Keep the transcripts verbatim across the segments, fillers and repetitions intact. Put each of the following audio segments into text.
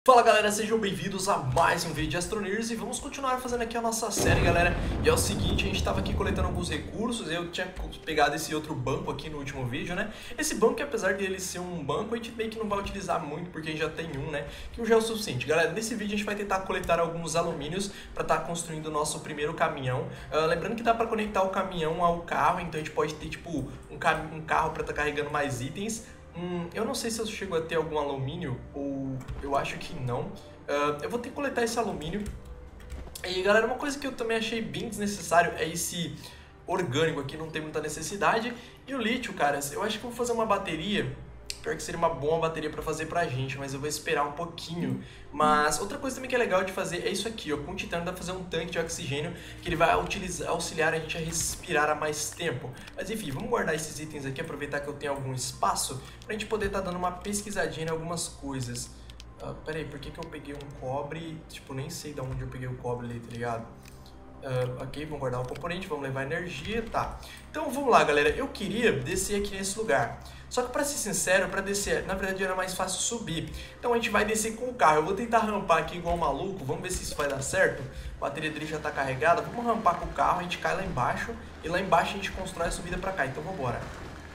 Fala galera, sejam bem-vindos a mais um vídeo de Astroneers e vamos continuar fazendo aqui a nossa série, galera. E é o seguinte, a gente estava aqui coletando alguns recursos, eu tinha pegado esse outro banco aqui no último vídeo, né? Esse banco, apesar de ele ser um banco, a gente meio que não vai utilizar muito porque a gente já tem um, né? Que já é o suficiente. Galera, nesse vídeo a gente vai tentar coletar alguns alumínios para estar tá construindo o nosso primeiro caminhão. Uh, lembrando que dá para conectar o caminhão ao carro, então a gente pode ter tipo um, cam um carro para estar tá carregando mais itens. Hum, eu não sei se eu chego a ter algum alumínio, ou eu acho que não. Uh, eu vou ter que coletar esse alumínio. E galera, uma coisa que eu também achei bem desnecessário é esse orgânico aqui, não tem muita necessidade. E o lítio, cara, eu acho que eu vou fazer uma bateria. Pior que seria uma boa bateria pra fazer pra gente, mas eu vou esperar um pouquinho. Mas outra coisa também que é legal de fazer é isso aqui, ó. Com o titânio dá pra fazer um tanque de oxigênio que ele vai utilizar, auxiliar a gente a respirar há mais tempo. Mas enfim, vamos guardar esses itens aqui, aproveitar que eu tenho algum espaço pra gente poder estar tá dando uma pesquisadinha em algumas coisas. Uh, pera aí, por que que eu peguei um cobre? Tipo, nem sei de onde eu peguei o cobre ali, tá ligado? Uh, ok, vamos guardar o componente, vamos levar energia, tá. Então vamos lá, galera, eu queria descer aqui nesse lugar. Só que pra ser sincero, pra descer, na verdade era mais fácil subir. Então a gente vai descer com o carro. Eu vou tentar rampar aqui igual um maluco, vamos ver se isso vai dar certo. A bateria dele já tá carregada, vamos rampar com o carro, a gente cai lá embaixo. E lá embaixo a gente constrói a subida pra cá, então vamos embora.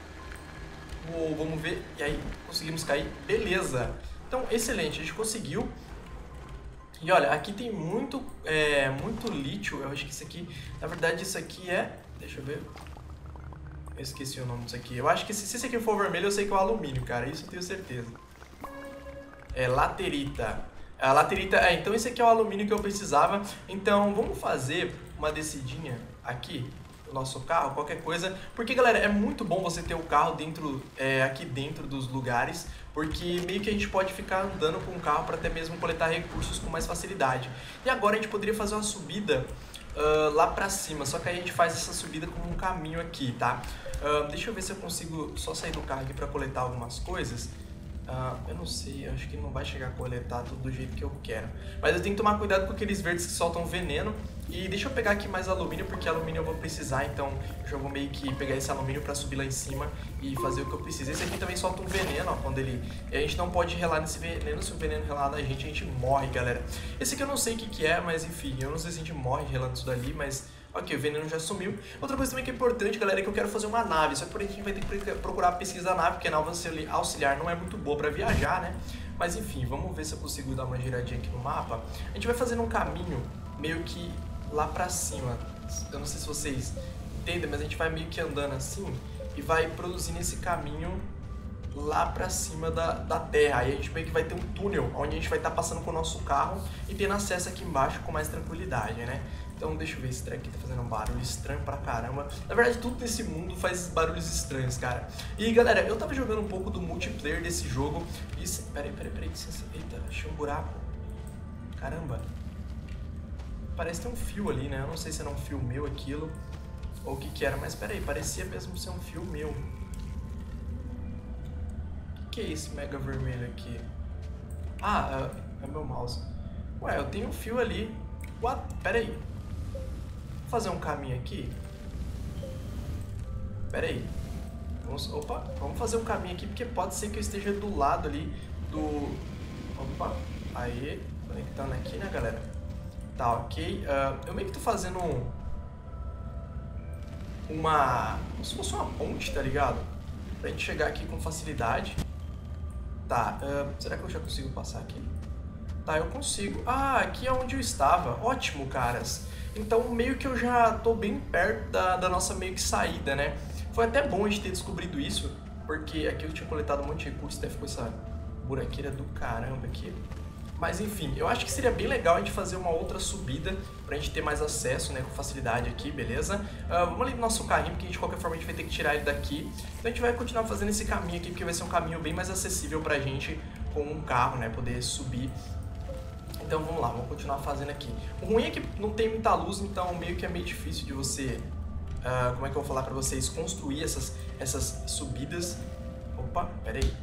Uou, vamos ver, e aí, conseguimos cair, beleza. Então, excelente, a gente conseguiu. E olha, aqui tem muito, é, muito lítio, eu acho que isso aqui, na verdade isso aqui é, deixa eu ver, eu esqueci o nome disso aqui, eu acho que se, se esse aqui for vermelho eu sei que é o alumínio, cara, isso eu tenho certeza. É laterita, a laterita, é, então esse aqui é o alumínio que eu precisava, então vamos fazer uma descidinha aqui do nosso carro, qualquer coisa, porque galera, é muito bom você ter o carro dentro, é, aqui dentro dos lugares, porque meio que a gente pode ficar andando com o carro para até mesmo coletar recursos com mais facilidade. E agora a gente poderia fazer uma subida uh, lá pra cima, só que aí a gente faz essa subida como um caminho aqui, tá? Uh, deixa eu ver se eu consigo só sair do carro aqui para coletar algumas coisas. Uh, eu não sei, acho que não vai chegar a coletar tudo do jeito que eu quero. Mas eu tenho que tomar cuidado com aqueles verdes que soltam veneno. E deixa eu pegar aqui mais alumínio, porque alumínio eu vou precisar, então eu já vou meio que pegar esse alumínio pra subir lá em cima e fazer o que eu preciso. Esse aqui também solta um veneno, ó, quando ele... A gente não pode relar nesse veneno, se o veneno relar na gente, a gente morre, galera. Esse aqui eu não sei o que que é, mas enfim, eu não sei se a gente morre relando isso dali, mas... Ok, o veneno já sumiu. Outra coisa também que é importante, galera, é que eu quero fazer uma nave. Só que por aí a gente vai ter que procurar pesquisar a nave, porque a nave auxiliar não é muito boa pra viajar, né? Mas enfim, vamos ver se eu consigo dar uma giradinha aqui no mapa. A gente vai fazendo um caminho meio que lá pra cima. Eu não sei se vocês entendem, mas a gente vai meio que andando assim e vai produzindo esse caminho lá pra cima da, da terra. Aí a gente meio que vai ter um túnel onde a gente vai estar tá passando com o nosso carro e tendo acesso aqui embaixo com mais tranquilidade, né? Então deixa eu ver, esse trem aqui tá fazendo um barulho estranho pra caramba. Na verdade, tudo nesse mundo faz barulhos estranhos, cara. E galera, eu tava jogando um pouco do multiplayer desse jogo. E... Peraí, peraí, peraí, licença. Eita, achei um buraco. Caramba. Parece ter um fio ali, né? Eu não sei se era um fio meu aquilo ou o que que era, mas peraí, parecia mesmo ser um fio meu. O que que é esse mega vermelho aqui? Ah, é, é meu mouse. Ué, eu tenho um fio ali. What? Peraí. Vou fazer um caminho aqui. Peraí. Vamos, opa, vamos fazer um caminho aqui, porque pode ser que eu esteja do lado ali do... Opa, aí, conectando aqui, né, galera? Tá, ok. Uh, eu meio que tô fazendo um, uma... como se fosse uma ponte, tá ligado? Pra gente chegar aqui com facilidade. Tá, uh, será que eu já consigo passar aqui? Tá, eu consigo. Ah, aqui é onde eu estava. Ótimo, caras. Então, meio que eu já tô bem perto da, da nossa meio que saída, né? Foi até bom a gente ter descobrido isso, porque aqui eu tinha coletado um monte de recursos, até ficou essa buraqueira do caramba aqui. Mas enfim, eu acho que seria bem legal a gente fazer uma outra subida pra gente ter mais acesso, né, com facilidade aqui, beleza? Uh, vamos ali no nosso carrinho, porque de qualquer forma a gente vai ter que tirar ele daqui. Então a gente vai continuar fazendo esse caminho aqui, porque vai ser um caminho bem mais acessível pra gente com um carro, né, poder subir. Então vamos lá, vamos continuar fazendo aqui. O ruim é que não tem muita luz, então meio que é meio difícil de você... Uh, como é que eu vou falar pra vocês? Construir essas, essas subidas. Opa, pera aí.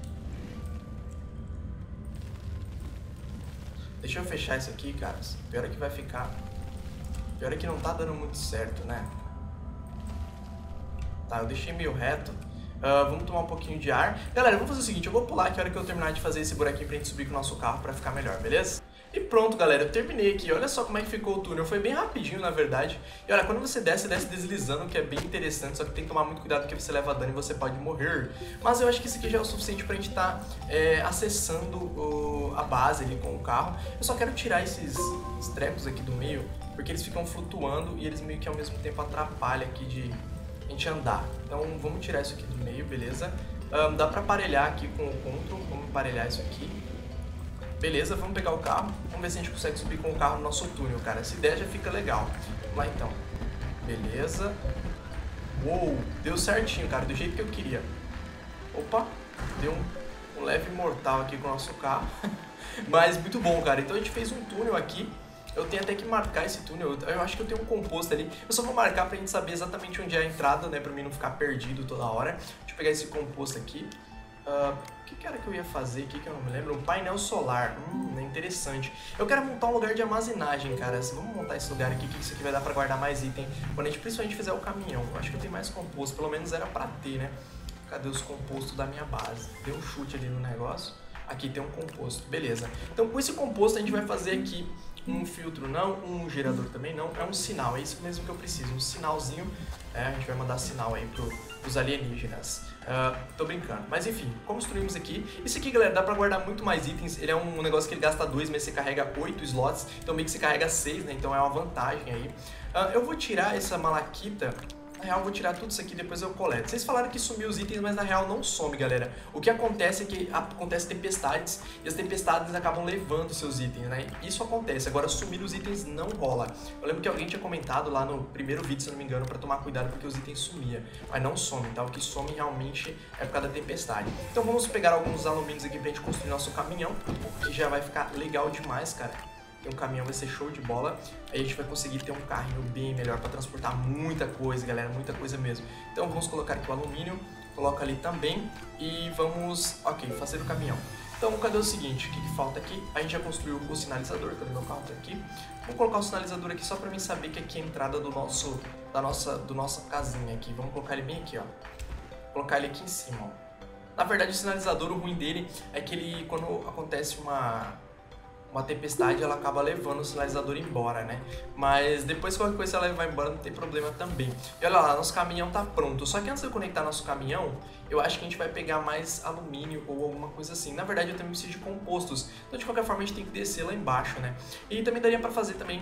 Deixa eu fechar isso aqui, caras. Pior é que vai ficar... Pior é que não tá dando muito certo, né? Tá, eu deixei meio reto. Uh, vamos tomar um pouquinho de ar. Galera, vamos fazer o seguinte, eu vou pular aqui a hora que eu terminar de fazer esse buraquinho pra gente subir com o nosso carro pra ficar melhor, beleza? E pronto, galera, eu terminei aqui. Olha só como é que ficou o túnel. Foi bem rapidinho, na verdade. E olha, quando você desce, desce deslizando, que é bem interessante. Só que tem que tomar muito cuidado porque você leva dano e você pode morrer. Mas eu acho que isso aqui já é o suficiente pra gente estar tá, é, acessando o, a base ali com o carro. Eu só quero tirar esses, esses trecos aqui do meio, porque eles ficam flutuando e eles meio que ao mesmo tempo atrapalham aqui de a gente andar. Então vamos tirar isso aqui do meio, beleza? Um, dá pra aparelhar aqui com o Ctrl. Vamos aparelhar isso aqui. Beleza, vamos pegar o carro, vamos ver se a gente consegue subir com o carro no nosso túnel, cara. Se der, já fica legal. Vamos lá, então. Beleza. Uou, deu certinho, cara, do jeito que eu queria. Opa, deu um, um leve mortal aqui com o nosso carro. Mas muito bom, cara. Então a gente fez um túnel aqui. Eu tenho até que marcar esse túnel. Eu acho que eu tenho um composto ali. Eu só vou marcar pra gente saber exatamente onde é a entrada, né? Pra mim não ficar perdido toda hora. Deixa eu pegar esse composto aqui. Uh, o que, que era que eu ia fazer aqui que eu não me lembro? Um painel solar. Hum, é interessante. Eu quero montar um lugar de armazenagem, cara. Assim, vamos montar esse lugar aqui, que isso aqui vai dar pra guardar mais item quando a gente principalmente fizer o caminhão. Eu acho que eu tenho mais composto, pelo menos era pra ter, né? Cadê os compostos da minha base? Deu um chute ali no negócio. Aqui tem um composto, beleza. Então com esse composto a gente vai fazer aqui um filtro não, um gerador também não, é um sinal, é isso mesmo que eu preciso, um sinalzinho, é, a gente vai mandar sinal aí pro, pros alienígenas. Uh, tô brincando, mas enfim, construímos aqui. Isso aqui, galera, dá pra guardar muito mais itens. Ele é um negócio que ele gasta dois, mas você carrega oito slots, então meio que você carrega seis, né, então é uma vantagem aí. Uh, eu vou tirar essa malaquita. Na real, eu vou tirar tudo isso aqui, depois eu coleto. Vocês falaram que sumiu os itens, mas na real não some, galera. O que acontece é que acontece tempestades, e as tempestades acabam levando seus itens, né? Isso acontece. Agora, sumir os itens não rola. Eu lembro que alguém tinha comentado lá no primeiro vídeo, se eu não me engano, pra tomar cuidado porque os itens sumiam. Mas não some, tá? O que some realmente é por causa da tempestade. Então vamos pegar alguns alumínios aqui pra gente construir nosso caminhão, que já vai ficar legal demais, cara. Um caminhão vai ser show de bola, aí a gente vai conseguir ter um carrinho bem melhor para transportar muita coisa, galera, muita coisa mesmo. Então vamos colocar aqui o alumínio, coloca ali também e vamos, ok, fazer o caminhão. Então cadê o seguinte, o que, que falta aqui? A gente já construiu o sinalizador, cadê meu carro? Tá aqui. Vou colocar o sinalizador aqui só para mim saber que aqui é a entrada do nosso, da nossa, do nossa casinha aqui. Vamos colocar ele bem aqui, ó. Vou colocar ele aqui em cima, ó. Na verdade o sinalizador, o ruim dele é que ele, quando acontece uma... uma tempestade, ela acaba levando o sinalizador embora, né? Mas depois qualquer coisa ela vai embora, não tem problema também. E olha lá, nosso caminhão tá pronto. Só que antes de eu conectar nosso caminhão, eu acho que a gente vai pegar mais alumínio ou alguma coisa assim. Na verdade, eu também preciso de compostos. Então, de qualquer forma, a gente tem que descer lá embaixo, né? E também daria pra fazer também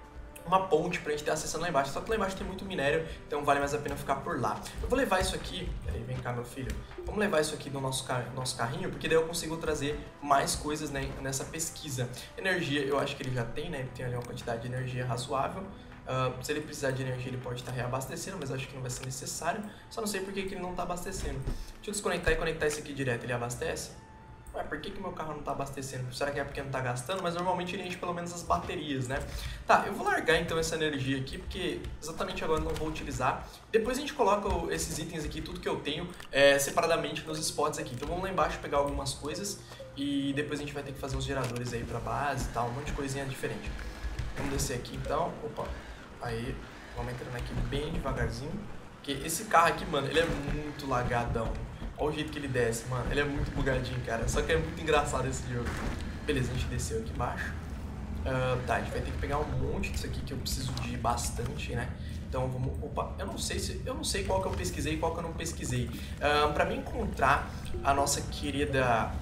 uma ponte pra gente ter acessando lá embaixo. Só que lá embaixo tem muito minério, então vale mais a pena ficar por lá. Eu vou levar isso aqui, peraí, vem cá meu filho. Vamos levar isso aqui no nosso, car nosso carrinho, porque daí eu consigo trazer mais coisas, né, nessa pesquisa. Energia, eu acho que ele já tem, né, ele tem ali uma quantidade de energia razoável. Uh, se ele precisar de energia, ele pode estar reabastecendo, mas eu acho que não vai ser necessário. Só não sei por que que ele não está abastecendo. Deixa eu desconectar e conectar isso aqui direto, ele abastece? Ué, por que que meu carro não tá abastecendo? Será que é porque não tá gastando? Mas normalmente ele enche pelo menos as baterias, né? Tá, eu vou largar então essa energia aqui, porque exatamente agora eu não vou utilizar. Depois a gente coloca esses itens aqui, tudo que eu tenho, é, separadamente nos spots aqui. Então vamos lá embaixo pegar algumas coisas e depois a gente vai ter que fazer uns geradores aí pra base e tal, um monte de coisinha diferente. Vamos descer aqui então. Opa, aí, vamos entrando aqui bem devagarzinho. Porque esse carro aqui, mano, ele é muito lagadão. Olha o jeito que ele desce, mano. Ele é muito bugadinho, cara. Só que é muito engraçado esse jogo. Beleza, a gente desceu aqui embaixo. Uh, tá, a gente vai ter que pegar um monte disso aqui que eu preciso de bastante, né? Então vamos... Opa, eu não sei se... Eu não sei qual que eu pesquisei e qual que eu não pesquisei. Uh, pra mim encontrar a nossa querida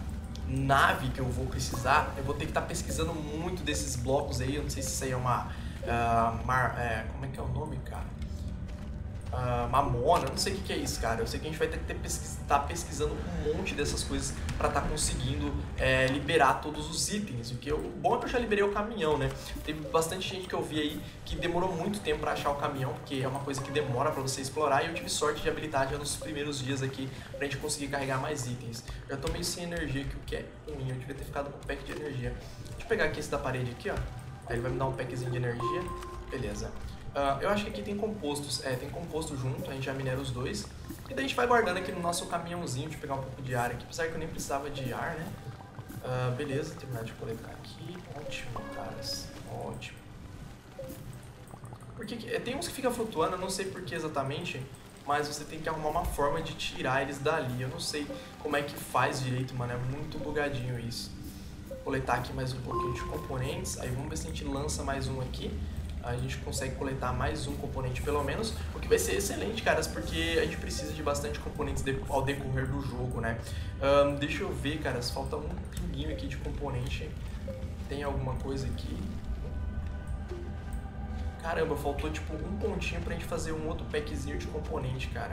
nave que eu vou precisar, eu vou ter que estar tá pesquisando muito desses blocos aí. Eu não sei se isso aí é uma... Uh, mar, é, como é que é o nome, cara? Uh, mamona, eu não sei o que, que é isso, cara. Eu sei que a gente vai ter que ter pesquis tá pesquisando um monte dessas coisas pra estar tá conseguindo é, liberar todos os itens. O que eu, o bom é que eu já liberei o caminhão, né? Teve bastante gente que eu vi aí que demorou muito tempo pra achar o caminhão, porque é uma coisa que demora pra você explorar, e eu tive sorte de habilitar já nos primeiros dias aqui pra gente conseguir carregar mais itens. Já tô meio sem energia aqui, o que é ruim, eu devia ter ficado com um pack de energia. Deixa eu pegar aqui esse da parede aqui, ó. Aí ele vai me dar um packzinho de energia. Beleza. Uh, eu acho que aqui tem compostos, é, tem composto junto, a gente já minera os dois. E daí a gente vai guardando aqui no nosso caminhãozinho, deixa eu pegar um pouco de ar aqui, apesar que eu nem precisava de ar, né? Uh, beleza, terminar de coletar aqui, ótimo, caras, ótimo. Porque tem uns que ficam flutuando, eu não sei por que exatamente, mas você tem que arrumar uma forma de tirar eles dali. Eu não sei como é que faz direito, mano, é muito bugadinho isso. Vou coletar aqui mais um pouquinho de componentes, aí vamos ver se a gente lança mais um aqui. A gente consegue coletar mais um componente pelo menos, o que vai ser excelente, caras, porque a gente precisa de bastante componentes de, ao decorrer do jogo, né? Um, deixa eu ver, caras, falta um pinguinho aqui de componente. Tem alguma coisa aqui? Caramba, faltou tipo um pontinho pra gente fazer um outro packzinho de componente, cara.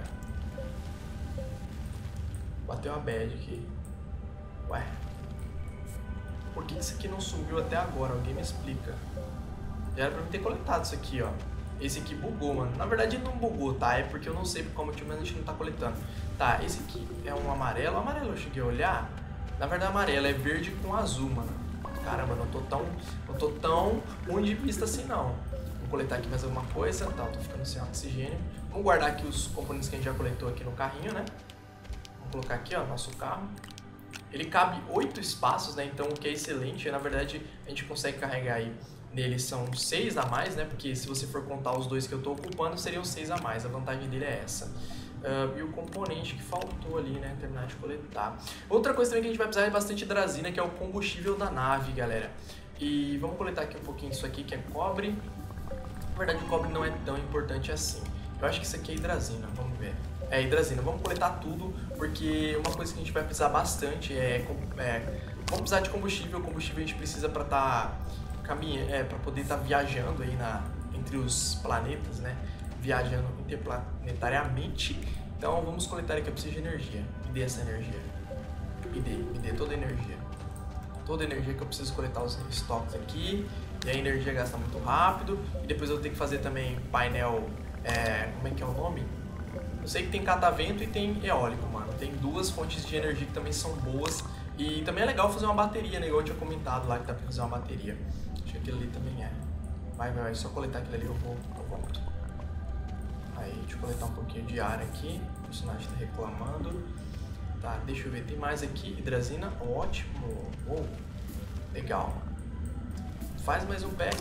Bateu uma bad aqui. Ué. Por que isso aqui não subiu até agora? Alguém me explica. Já era pra mim ter coletado isso aqui, ó. Esse aqui bugou, mano. Na verdade não bugou, tá? É porque eu não sei por qual motivo, mas a gente não tá coletando. Tá, esse aqui é um amarelo. O amarelo eu cheguei a olhar. Na verdade amarelo é verde com azul, mano. Caramba, não tô tão, não tô tão ruim de vista assim, não. Vou coletar aqui mais alguma coisa. Tá, tô ficando sem oxigênio. Vamos guardar aqui os componentes que a gente já coletou aqui no carrinho, né? Vamos colocar aqui, ó, nosso carro. Ele cabe oito espaços, né? Então o que é excelente. Na verdade, a gente consegue carregar aí. Nele são seis a mais, né? Porque se você for contar os dois que eu tô ocupando, seriam seis a mais. A vantagem dele é essa. Uh, e o componente que faltou ali, né? Terminar de coletar. Outra coisa também que a gente vai precisar é bastante hidrazina, que é o combustível da nave, galera. E vamos coletar aqui um pouquinho disso aqui, que é cobre. Na verdade, o cobre não é tão importante assim. Eu acho que isso aqui é hidrazina, vamos ver. É hidrazina. Vamos coletar tudo, porque uma coisa que a gente vai precisar bastante é... é vamos precisar de combustível. O combustível a gente precisa para estar... Tá caminha, é, para poder estar tá viajando aí na, entre os planetas, né? Viajando interplanetariamente. Então vamos coletar aqui, eu preciso de energia. Me dê essa energia. Me dê, me dê toda a energia. Toda a energia que eu preciso coletar os estoques aqui. E a energia gasta muito rápido. E depois eu tenho que fazer também painel. É, como é que é o nome? Eu sei que tem catavento e tem eólico, mano. Tem duas fontes de energia que também são boas. E também é legal fazer uma bateria, né? Igual eu tinha comentado lá que dá pra fazer uma bateria. Acho que aquilo ali também é. Vai, vai, vai. Só coletar aquilo ali eu vou, eu volto. Aí, deixa eu coletar um pouquinho de ar aqui. O personagem tá reclamando. Tá, deixa eu ver. Tem mais aqui. Hidrazina. Ótimo. Oh, legal. Faz mais um pack.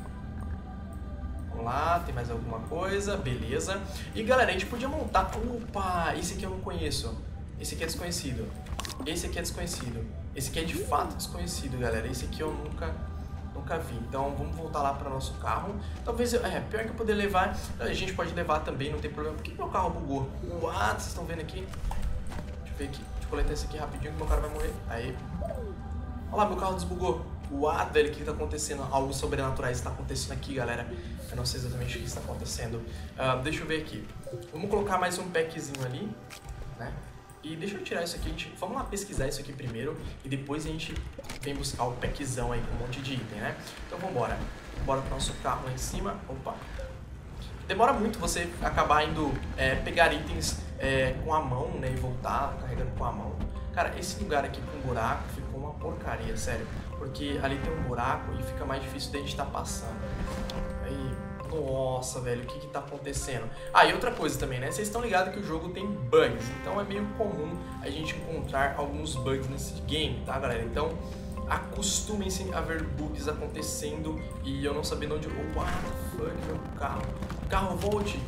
Vamos lá. Tem mais alguma coisa. Beleza. E galera, a gente podia montar... Opa! Esse aqui eu não conheço. Esse aqui é desconhecido. Esse aqui é desconhecido. Esse aqui é de fato desconhecido, galera. Esse aqui eu nunca, nunca vi. Então vamos voltar lá para o nosso carro. Talvez, eu, é, pior que eu poder levar, a gente pode levar também, não tem problema. Por que meu carro bugou? What? Vocês estão vendo aqui? Deixa eu ver aqui. Deixa eu coletar esse aqui rapidinho que meu cara vai morrer. Aí. Olha lá, meu carro desbugou. What, velho? O que está acontecendo? Algo sobrenatural está acontecendo aqui, galera. Eu não sei exatamente o que está acontecendo. Uh, deixa eu ver aqui. Vamos colocar mais um packzinho ali, né? E deixa eu tirar isso aqui, a gente, vamos lá pesquisar isso aqui primeiro e depois a gente vem buscar o packzão aí com um monte de item, né? Então vambora, bora pro nosso carro lá em cima. Opa! Demora muito você acabar indo é, pegar itens é, com a mão, né? E voltar carregando com a mão. Cara, esse lugar aqui com buraco ficou uma porcaria, sério. Porque ali tem um buraco e fica mais difícil de a gente estar passando. Aí... Nossa, velho, o que que tá acontecendo? Ah, e outra coisa também, né? Vocês estão ligados que o jogo tem bugs, então é meio comum a gente encontrar alguns bugs nesse game, tá, galera? Então, acostumem-se a ver bugs acontecendo e eu não sabendo onde... Oh, what the fuck, meu carro? Carro, volte!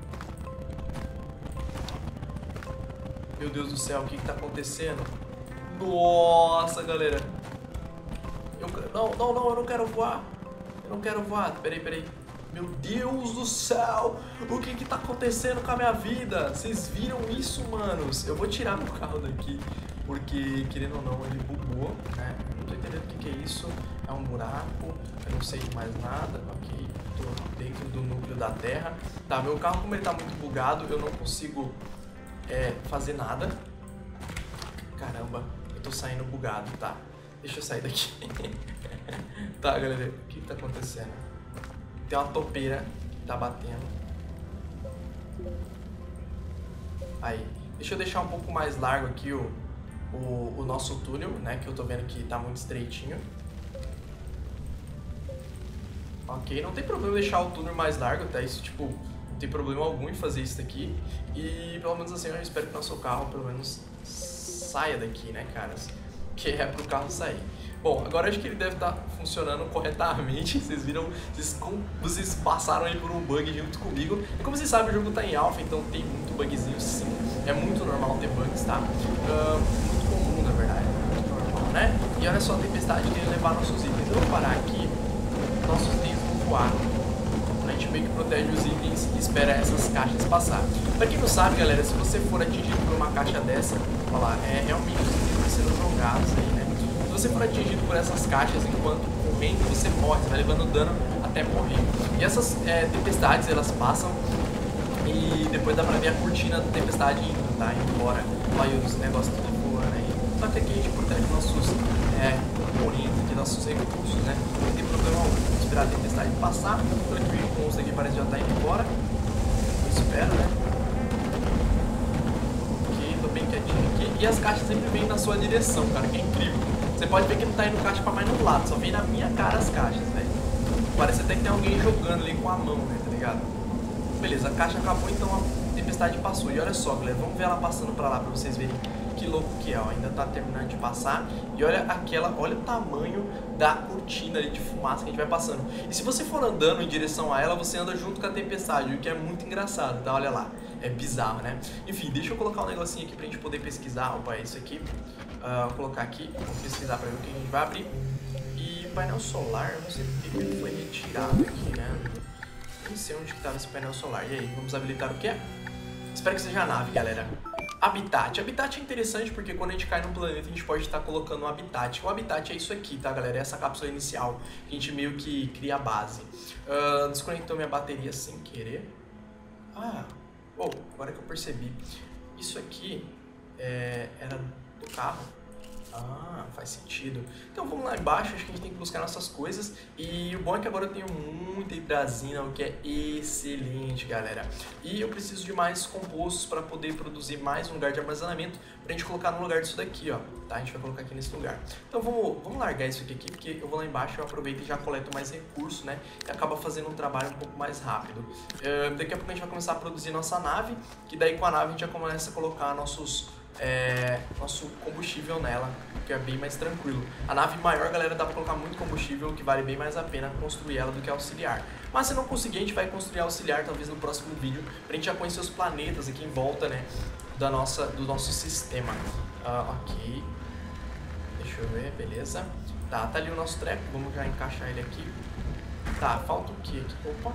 Meu Deus do céu, o que que tá acontecendo? Nossa, galera! Eu... Não, não, não, eu não quero voar! Eu não quero voar, peraí, peraí. Meu Deus do céu, o que que tá acontecendo com a minha vida? Vocês viram isso, manos? Eu vou tirar meu carro daqui, porque, querendo ou não, ele bugou, né? Não tô entendendo o que que é isso. É um buraco, eu não sei de mais nada. Ok, tô dentro do núcleo da Terra. Tá, meu carro, como ele tá muito bugado, eu não consigo é, fazer nada. Caramba, eu tô saindo bugado, tá? Deixa eu sair daqui. Tá, galera, o que que tá acontecendo? Tem uma topeira que tá batendo. Aí, deixa eu deixar um pouco mais largo aqui o, o, o nosso túnel, né? Que eu tô vendo que tá muito estreitinho. Ok, não tem problema deixar o túnel mais largo, tá? Isso, tipo, não tem problema algum em fazer isso daqui. E pelo menos assim, eu espero que o nosso carro pelo menos saia daqui, né, caras? Que é pro carro sair. Bom, agora acho que ele deve estar funcionando corretamente. Vocês viram, vocês, vocês passaram aí por um bug junto comigo. E como vocês sabem, o jogo tá em alpha, então tem muito bugzinho sim. É muito normal ter bugs, tá? Uh, muito comum, na verdade. Muito normal, né? E olha só a tempestade querendo levar nossos itens. Eu vou parar aqui, nossos itens vão voar. A gente meio que protege os itens e espera essas caixas passar. Pra quem não sabe, galera, se você for atingido por uma caixa dessa, olha lá, é realmente os itens sendo jogados aí, né? Se você for atingido por essas caixas enquanto correndo, você morre, você vai levando dano até morrer. E essas é, tempestades, elas passam e depois dá pra ver a cortina da tempestade indo, tá? Indo embora. Olha os negócios tudo voando aí. Só que aqui a gente protege nossos é, componentes, aqui, nossos recursos, né? Não tem problema algum. Vamos esperar a tempestade passar. Pelo que o monstro aqui parece que já tá indo embora. Eu espero, né? Ok, tô bem quietinho aqui. E as caixas sempre vêm na sua direção, cara, que é incrível. Você pode ver que não tá indo caixa pra mais no lado, só vem na minha cara as caixas, velho. Parece até que tem alguém jogando ali com a mão, né, tá ligado? Beleza, a caixa acabou, então a tempestade passou. E olha só, galera, vamos ver ela passando pra lá pra vocês verem que louco que é, ó. Ainda tá terminando de passar. E olha aquela, olha o tamanho da cortina ali de fumaça que a gente vai passando. E se você for andando em direção a ela, você anda junto com a tempestade, o que é muito engraçado, tá? Olha lá, é bizarro, né? Enfim, deixa eu colocar um negocinho aqui pra gente poder pesquisar. Opa, é isso aqui. Uh, vou colocar aqui, vamos pesquisar para ver o que a gente vai abrir. E painel solar, não sei porque ele foi retirado aqui, né? Nem sei onde que estava esse painel solar. E aí, vamos habilitar o que é? Espero que seja a nave, galera. Habitat. Habitat é interessante porque quando a gente cai num planeta, a gente pode estar colocando um habitat. O habitat é isso aqui, tá, galera? É essa cápsula inicial, que a gente meio que cria a base. Uh, desconectou minha bateria sem querer. Ah, oh, agora que eu percebi. Isso aqui é, era do carro. Ah, faz sentido. Então vamos lá embaixo, acho que a gente tem que buscar nossas coisas. E o bom é que agora eu tenho muita hidrazina, o que é excelente, galera. E eu preciso de mais compostos para poder produzir mais um lugar de armazenamento pra gente colocar no lugar disso daqui, ó. Tá, a gente vai colocar aqui nesse lugar. Então vamos, vamos largar isso aqui, aqui, porque eu vou lá embaixo, eu aproveito e já coleto mais recursos, né? E acaba fazendo um trabalho um pouco mais rápido. Uh, daqui a pouco a gente vai começar a produzir nossa nave, que daí com a nave a gente já começa a colocar nossos... É, nosso combustível nela, que é bem mais tranquilo. A nave maior, galera, dá pra colocar muito combustível, que vale bem mais a pena construir ela do que auxiliar. Mas se não conseguir, a gente vai construir auxiliar talvez no próximo vídeo, pra gente já conhecer os planetas aqui em volta, né, da nossa, do nosso sistema. Uh, ok, deixa eu ver, beleza. Tá, tá ali o nosso treco, vamos já encaixar ele aqui. Tá, falta o que aqui? Opa,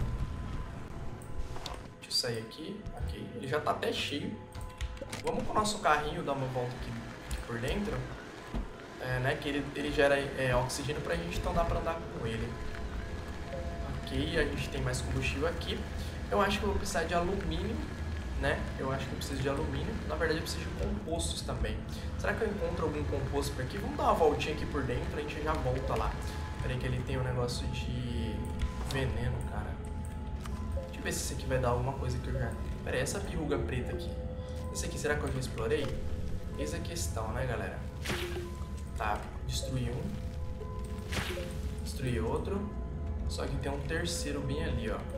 deixa eu sair aqui, ok, ele já tá até cheio. Vamos com o nosso carrinho dar uma volta aqui, aqui por dentro, é, né, que ele, ele gera é, oxigênio pra gente, então dá pra andar com ele. Ok, a gente tem mais combustível aqui. Eu acho que eu vou precisar de alumínio, né, eu acho que eu preciso de alumínio. Na verdade eu preciso de compostos também. Será que eu encontro algum composto por aqui? Vamos dar uma voltinha aqui por dentro, a gente já volta lá. Peraí que ele tem um negócio de veneno, cara. Deixa eu ver se esse aqui vai dar alguma coisa que eu já... Peraí, essa pirruga preta aqui. Esse aqui, será que eu já explorei? Eis a questão, né, galera? Tá, destruí um. Destruí outro. Só que tem um terceiro bem ali, ó.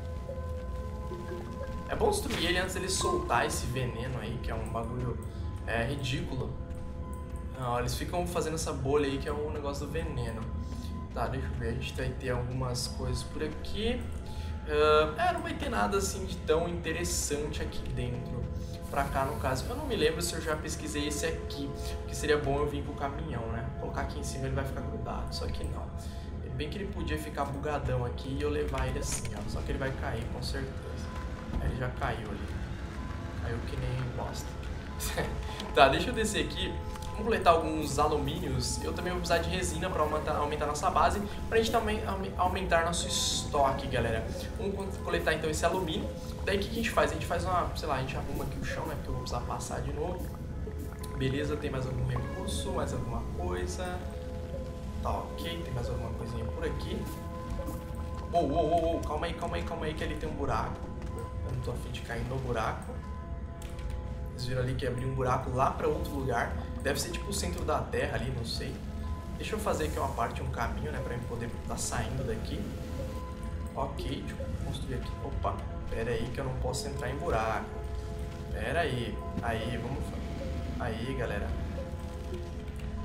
É bom destruir ele antes dele soltar esse veneno aí, que é um bagulho é, ridículo. Ó, eles ficam fazendo essa bolha aí, que é o negócio do veneno. Tá, deixa eu ver. A gente vai ter algumas coisas por aqui. Uh, é, não vai ter nada assim de tão interessante aqui dentro. Pra cá, no caso, eu não me lembro se eu já pesquisei esse aqui, porque seria bom eu vir com o caminhão, né? Colocar aqui em cima ele vai ficar grudado, só que não. Bem que ele podia ficar bugadão aqui e eu levar ele assim, ó. Só que ele vai cair com certeza. Aí ele já caiu ali. Caiu que nem bosta. Tá, deixa eu descer aqui. Vamos coletar alguns alumínios. Eu também vou precisar de resina para aumentar, aumentar nossa base, pra gente também aumentar nosso estoque, galera. Vamos coletar então esse alumínio. Daí o que a gente faz? A gente faz uma, sei lá, a gente arruma aqui o chão, né? Porque eu vou precisar passar de novo. Beleza, tem mais algum recurso, mais alguma coisa. Tá, ok, tem mais alguma coisinha por aqui. Oh, oh, oh, oh, calma aí, calma aí, calma aí, que ali tem um buraco. Eu não tô a fim de cair no buraco. Vocês viram ali que abriu um buraco lá pra outro lugar. Deve ser tipo o centro da Terra ali, não sei. Deixa eu fazer aqui uma parte, um caminho, né, pra eu poder estar tá saindo daqui. Ok, deixa eu construir aqui. Opa, pera aí que eu não posso entrar em buraco. Pera aí, aí, vamos... Aí, galera.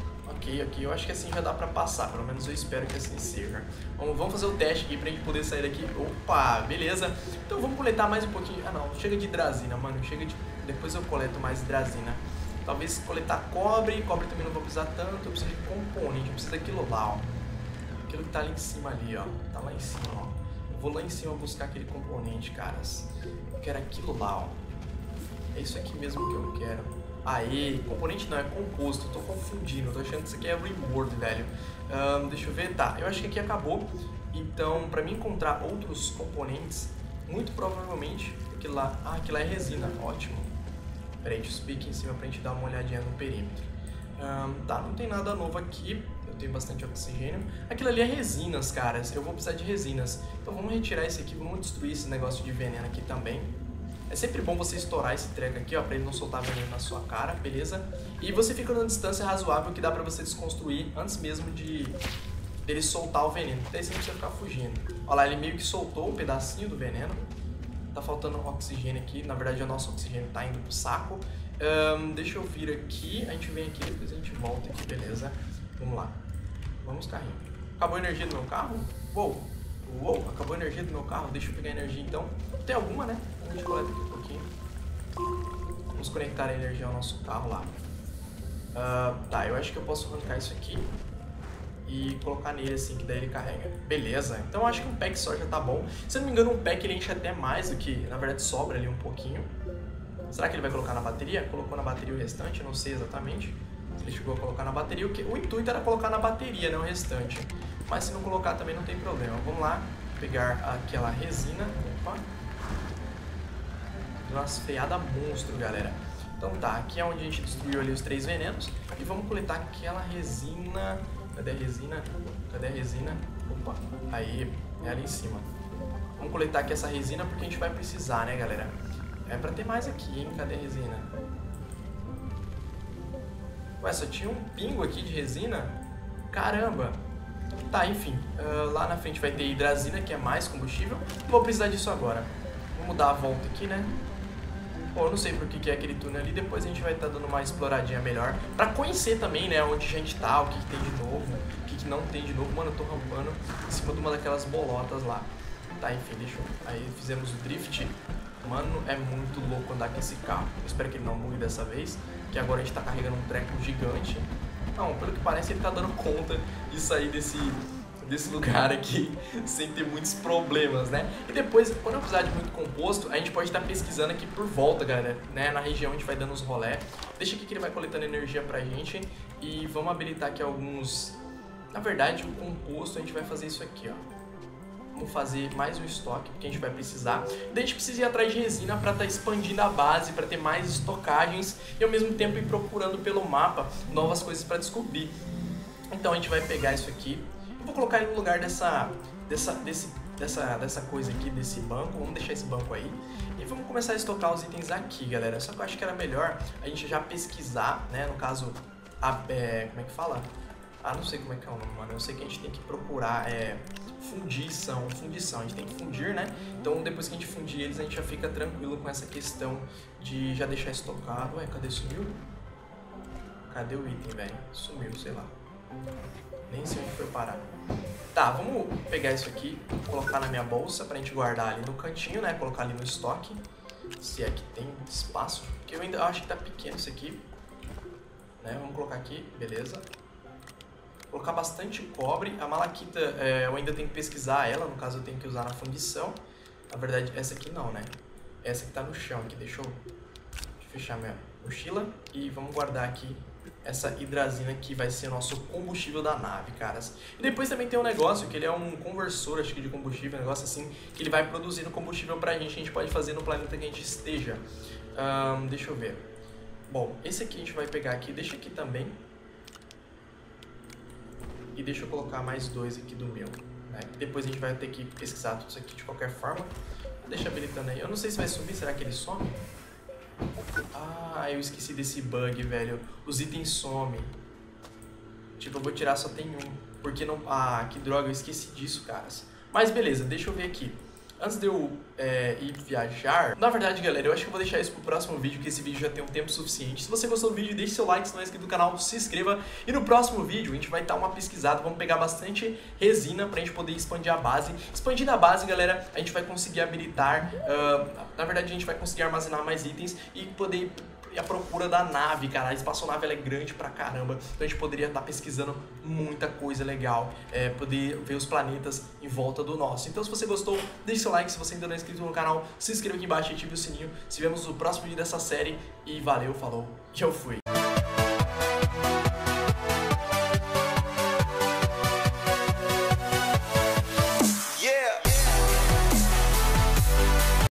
Ok, ok. Eu acho que assim já dá pra passar. Pelo menos eu espero que assim seja. Vamos, vamos fazer o teste aqui pra gente poder sair daqui. Opa, beleza. Então vamos coletar mais um pouquinho. Ah, não. Chega de hidrazina, mano. Chega de... Depois eu coleto mais hidrazina. Talvez coletar cobre. Cobre também não vou precisar tanto. Eu preciso de componente. Eu preciso daquilo lá, ó. Aquilo que tá ali em cima ali, ó. Tá lá em cima, ó. Eu vou lá em cima buscar aquele componente, caras. Eu quero aquilo lá, ó. É isso aqui mesmo que eu quero. Aê, componente não, é composto, eu tô confundindo, tô achando que isso aqui é reward, velho. Um, deixa eu ver, tá, eu acho que aqui acabou. Então, pra mim encontrar outros componentes, muito provavelmente, aquilo lá, ah, aquilo lá é resina, ótimo. Pera aí, deixa eu subir aqui em cima pra gente dar uma olhadinha no perímetro. Um, tá, não tem nada novo aqui, eu tenho bastante oxigênio. Aquilo ali é resinas, caras, eu vou precisar de resinas. Então vamos retirar esse aqui, vamos destruir esse negócio de veneno aqui também. É sempre bom você estourar esse treco aqui, ó, pra ele não soltar veneno na sua cara, beleza? E você fica numa distância razoável que dá pra você desconstruir antes mesmo de dele soltar o veneno. Daí você não precisa ficar fugindo. Olha lá, ele meio que soltou um pedacinho do veneno. Tá faltando oxigênio aqui, na verdade o nosso oxigênio tá indo pro saco. Um, deixa eu vir aqui, a gente vem aqui, depois a gente volta aqui, beleza? Vamos lá. Vamos, carrinho. Acabou a energia do meu carro? Uou! Uou, acabou a energia do meu carro, deixa eu pegar a energia então. Tem alguma, né? A gente coleta aqui um pouquinho. Vamos conectar a energia ao nosso carro lá. Uh, tá, eu acho que eu posso arrancar isso aqui e colocar nele assim, que daí ele carrega. Beleza, então eu acho que um pack só já tá bom. Se eu não me engano, um pack ele enche até mais do que, na verdade, sobra ali um pouquinho. Será que ele vai colocar na bateria? Colocou na bateria o restante, eu não sei exatamente. Se ele chegou a colocar na bateria, o, que... o intuito era colocar na bateria, né, o restante. Mas se não colocar também não tem problema. Vamos lá, pegar aquela resina. Opa. Nossa, freada monstro, galera. Então tá, aqui é onde a gente destruiu ali os três venenos. E vamos coletar aquela resina. Cadê a resina? Cadê a resina? Opa, aí, é ali em cima. Vamos coletar aqui essa resina porque a gente vai precisar, né, galera? É pra ter mais aqui, hein? Cadê a resina? Ué, só tinha um pingo aqui de resina? Caramba! Tá, enfim, uh, lá na frente vai ter hidrazina, que é mais combustível. Não vou precisar disso agora. Vamos dar a volta aqui, né? Bom, eu não sei por que é aquele túnel ali, depois a gente vai estar tá dando uma exploradinha melhor. Pra conhecer também, né, onde a gente tá, o que, que tem de novo, o que, que não tem de novo. Mano, eu tô rampando em cima de uma daquelas bolotas lá. Tá, enfim, deixa eu... Aí fizemos o drift. Mano, é muito louco andar com esse carro. Eu espero que ele não bugue dessa vez, que agora a gente tá carregando um treco gigante. Não, pelo que parece ele tá dando conta de sair desse, desse lugar aqui sem ter muitos problemas, né? E depois, quando eu precisar de muito composto, a gente pode estar pesquisando aqui por volta, galera, né? Na região a gente vai dando os rolé. Deixa aqui que ele vai coletando energia pra gente e vamos habilitar aqui alguns... Na verdade, o composto a gente vai fazer isso aqui, ó. Vamos fazer mais um estoque, porque a gente vai precisar. Daí a gente precisa ir atrás de resina para estar tá expandindo a base, para ter mais estocagens e ao mesmo tempo ir procurando pelo mapa novas coisas para descobrir. Então a gente vai pegar isso aqui. Eu vou colocar ele no lugar dessa, dessa, desse, dessa, dessa coisa aqui, desse banco. Vamos deixar esse banco aí. E vamos começar a estocar os itens aqui, galera. Só que eu acho que era melhor a gente já pesquisar, né? No caso, a, é, como é que fala? Ah, não sei como é que é o nome, mano. Eu sei que a gente tem que procurar é, fundição, fundição. A gente tem que fundir, né? Então, depois que a gente fundir eles, a gente já fica tranquilo com essa questão de já deixar estocado. Ué, cadê? Sumiu? Cadê o item, velho? Sumiu, sei lá. Nem sei onde foi parar. Tá, vamos pegar isso aqui, colocar na minha bolsa pra gente guardar ali no cantinho, né? Colocar ali no estoque. Se é que tem espaço. Porque eu ainda acho que tá pequeno isso aqui. Né? Vamos colocar aqui, beleza. Colocar bastante cobre. A malaquita é, eu ainda tenho que pesquisar ela, no caso eu tenho que usar na fundição. Na verdade, essa aqui não, né? Essa que tá no chão aqui, deixa eu, deixa eu fechar minha mochila. E vamos guardar aqui essa hidrazina que vai ser o nosso combustível da nave, caras. E depois também tem um negócio que ele é um conversor, acho que de combustível, um negócio assim, que ele vai produzindo combustível pra gente, que a gente pode fazer no planeta que a gente esteja. Um, deixa eu ver. Bom, esse aqui a gente vai pegar aqui, deixa aqui também. E deixa eu colocar mais dois aqui do meu, né? Depois a gente vai ter que pesquisar tudo isso aqui de qualquer forma. Deixa habilitando aí. Eu não sei se vai subir, será que ele some? Ah, eu esqueci desse bug, velho. Os itens somem. Tipo, eu vou tirar, só tem um. Porque não... Ah, que droga, eu esqueci disso, caras. Mas beleza, deixa eu ver aqui. antes de eu é, ir viajar, na verdade, galera, eu acho que eu vou deixar isso pro próximo vídeo, que esse vídeo já tem um tempo suficiente. Se você gostou do vídeo, deixe seu like, se não é inscrito no canal, se inscreva. E no próximo vídeo a gente vai dar uma pesquisada, vamos pegar bastante resina pra gente poder expandir a base. Expandindo a base, galera, a gente vai conseguir habilitar, uh, na verdade a gente vai conseguir armazenar mais itens e poder ir à procura da nave, cara. A espaçonave ela é grande pra caramba, então a gente poderia estar pesquisando muita coisa legal, é, poder ver os planetas em volta do nosso. Então se você gostou, deixe seu like, se você ainda não é inscrito no canal, se inscreva aqui embaixo e ative o sininho. Se vemos no próximo vídeo dessa série e valeu, falou, e eu fui!